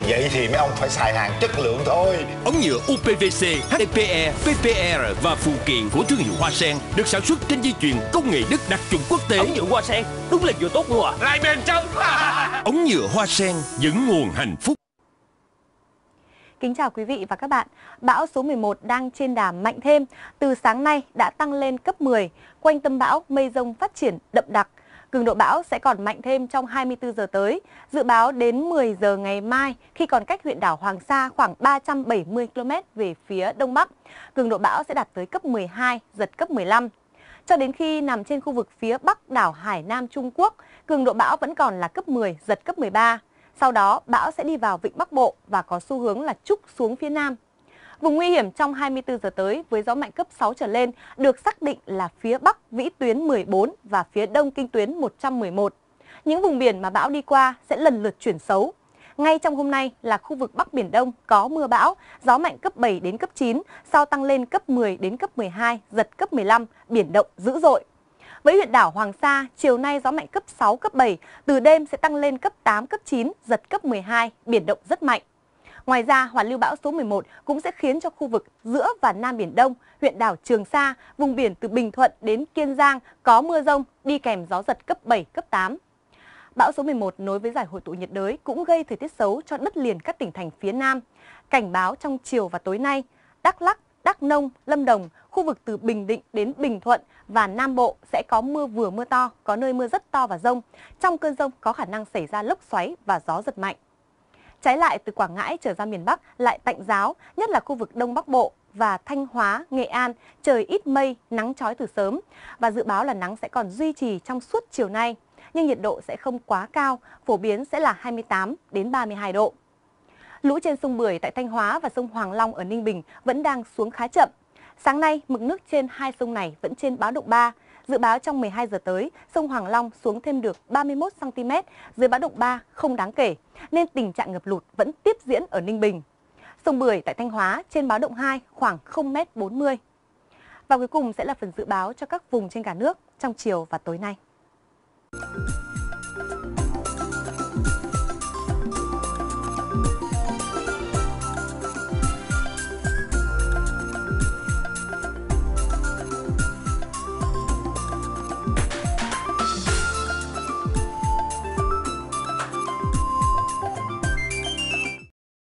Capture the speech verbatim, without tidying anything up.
Vậy thì mấy ông phải xài hàng chất lượng thôi. Ống nhựa u pê vê xê, hát đê pê e, pê pê rờ và phụ kiện của thương hiệu Hoa Sen được sản xuất trên dây chuyền công nghệ Đức đạt chuẩn quốc tế. Ống nhựa Hoa Sen đúng là vừa tốt mua à. Lại bền chân. Ống nhựa Hoa Sen dẫn nguồn hạnh phúc. Kính chào quý vị và các bạn. Bão số mười một đang trên đà mạnh thêm, từ sáng nay đã tăng lên cấp mười. Quanh tâm bão, mây rông phát triển đậm đặc. Cường độ bão sẽ còn mạnh thêm trong hai mươi tư giờ tới. Dự báo đến mười giờ ngày mai, khi còn cách huyện đảo Hoàng Sa khoảng ba trăm bảy mươi ki lô mét về phía đông bắc, cường độ bão sẽ đạt tới cấp mười hai, giật cấp mười lăm. Cho đến khi nằm trên khu vực phía bắc đảo Hải Nam Trung Quốc, cường độ bão vẫn còn là cấp mười, giật cấp mười ba. Sau đó, bão sẽ đi vào vịnh Bắc Bộ và có xu hướng là trúc xuống phía Nam. Vùng nguy hiểm trong hai mươi tư giờ tới với gió mạnh cấp sáu trở lên được xác định là phía Bắc vĩ tuyến mười bốn và phía Đông kinh tuyến một trăm mười một. Những vùng biển mà bão đi qua sẽ lần lượt chuyển xấu. Ngay trong hôm nay là khu vực Bắc Biển Đông có mưa bão, gió mạnh cấp bảy đến cấp chín, sau tăng lên cấp mười đến cấp mười hai, giật cấp mười lăm, biển động dữ dội. Với huyện đảo Hoàng Sa, chiều nay gió mạnh cấp sáu, cấp bảy, từ đêm sẽ tăng lên cấp tám, cấp chín, giật cấp mười hai, biển động rất mạnh. Ngoài ra, hoàn lưu bão số mười một cũng sẽ khiến cho khu vực giữa và Nam Biển Đông, huyện đảo Trường Sa, vùng biển từ Bình Thuận đến Kiên Giang có mưa rông đi kèm gió giật cấp bảy, cấp tám. Bão số mười một nối với giải hội tụ nhiệt đới cũng gây thời tiết xấu cho đất liền các tỉnh thành phía Nam. Cảnh báo trong chiều và tối nay, Đắk Lắk, Đắk Nông, Lâm Đồng, khu vực từ Bình Định đến Bình Thuận và Nam Bộ sẽ có mưa vừa mưa to, có nơi mưa rất to và dông. Trong cơn dông có khả năng xảy ra lốc xoáy và gió giật mạnh. Trái lại, từ Quảng Ngãi trở ra miền Bắc lại tạnh ráo, nhất là khu vực Đông Bắc Bộ và Thanh Hóa, Nghệ An, trời ít mây, nắng chói từ sớm. Và dự báo là nắng sẽ còn duy trì trong suốt chiều nay, nhưng nhiệt độ sẽ không quá cao, phổ biến sẽ là hai mươi tám đến ba mươi hai độ. Lũ trên sông Bưởi tại Thanh Hóa và sông Hoàng Long ở Ninh Bình vẫn đang xuống khá chậm. Sáng nay, mực nước trên hai sông này vẫn trên báo động ba. Dự báo trong mười hai giờ tới, sông Hoàng Long xuống thêm được ba mươi mốt xăng ti mét, dưới báo động ba không đáng kể, nên tình trạng ngập lụt vẫn tiếp diễn ở Ninh Bình. Sông Bưởi tại Thanh Hóa trên báo động hai khoảng không mét bốn mươi. Và cuối cùng sẽ là phần dự báo cho các vùng trên cả nước trong chiều và tối nay.